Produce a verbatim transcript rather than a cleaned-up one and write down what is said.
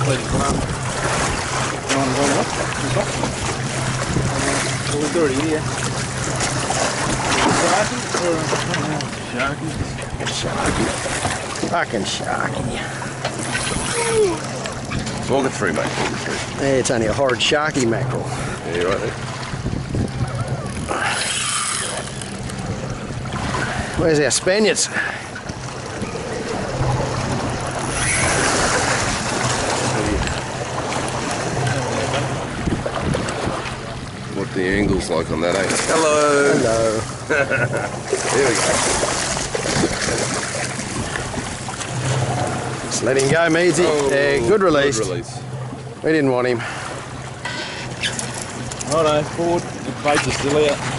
let it come up. Come on, go up. Well, we've got it here. Sharky or sharky? Sharky. Fucking sharky. Walk it through, mate. Walk it through. Yeah, it's only a horrid sharky mackerel. Yeah, right there. Where's our Spaniards? What the angle's like on that, eh? Hello. Hello. There we go. Just let him go, Meadsy. Oh, yeah, good release. Good release. We didn't want him. Righto, forward. The baits are still out.